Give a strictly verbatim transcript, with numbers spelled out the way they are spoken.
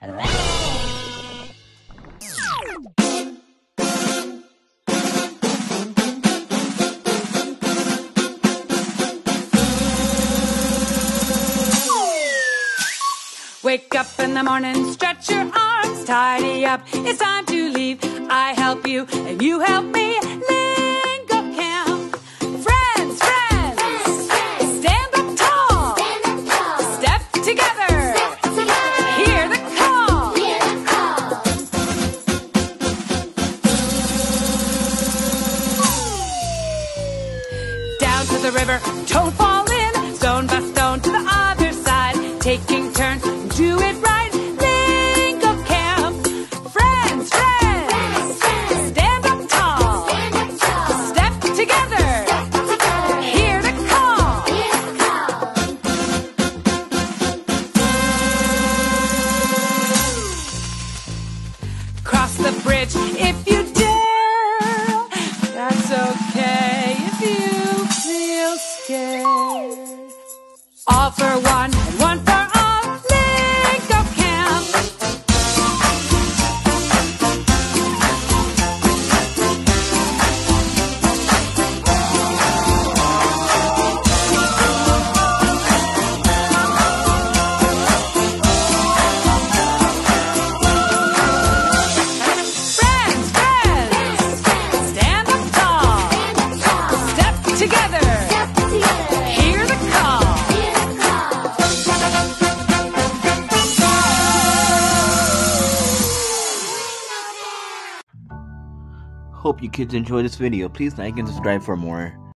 Wake up in the morning, stretch your arms, tidy up, it's time to leave. I help you and you help me. Lingo camp. Friends, friends, friends, friends. Stand up tall. Stand up tall. Step together. Step together. Hear the call. Hear the call. Down to the river, don't fall in. Stone by stone to the other side. Taking turns, do it right. Lingo camp. Friends, friends, friends, friends. Stand up tall. Stand up tall. Step together. Step together. Hear the call. Hear the call. Cross the bridge if you dare. That's okay if you feel scared. All for one and one for all. Lingo camp. Friends, friends, stand up tall. Step together. Hear the call. Hope you kids enjoyed this video. Please like and subscribe for more.